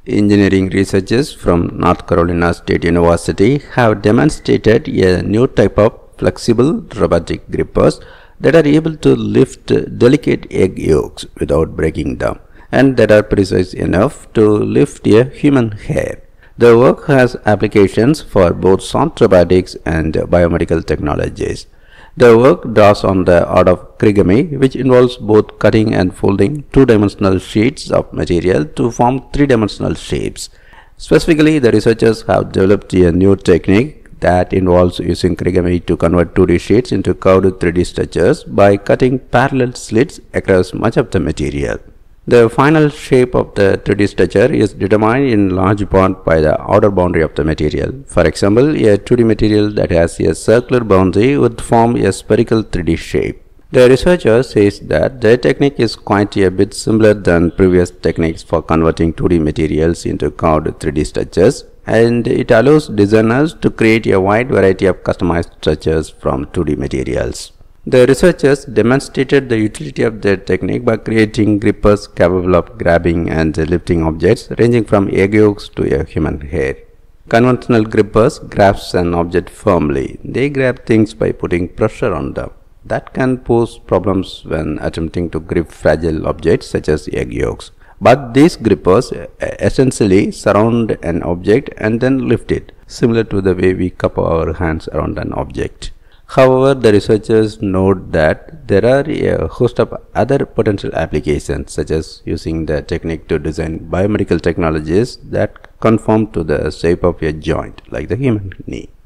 engineering researchers from North Carolina State University have demonstrated a new type of flexible robotic grippers that are able to lift delicate egg yolks without breaking them, and that are precise enough to lift a human hair. The work has applications for both soft robotics and biomedical technologies. The work draws on the art of Kirigami, which involves both cutting and folding two-dimensional sheets of material to form three-dimensional shapes. Specifically, the researchers have developed a new technique that involves using Kirigami to convert 2D sheets into curved 3D structures by cutting parallel slits across much of the material. The final shape of the 3D structure is determined in large part by the outer boundary of the material. For example, a 2D material that has a circular boundary would form a spherical 3D shape. The researcher says that their technique is quite a bit similar than previous techniques for converting 2D materials into curved 3D structures, and it allows designers to create a wide variety of customized structures from 2D materials. The researchers demonstrated the utility of their technique by creating grippers capable of grabbing and lifting objects ranging from egg yolks to a human hair. Conventional grippers grasp an object firmly. They grab things by putting pressure on them. That can pose problems when attempting to grip fragile objects such as egg yolks. But these grippers essentially surround an object and then lift it, similar to the way we cup our hands around an object. However, the researchers note that there are a host of other potential applications, such as using the technique to design biomedical technologies that conform to the shape of a joint, like the human knee.